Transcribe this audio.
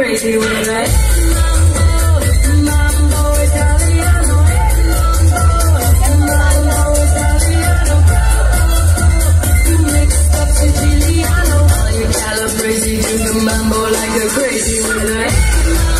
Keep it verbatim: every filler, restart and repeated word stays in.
crazy with it. Mambo, mambo italiano, mambo italiano. Mixed up Siciliano, all you calabrese do the mambo like a crazy with it.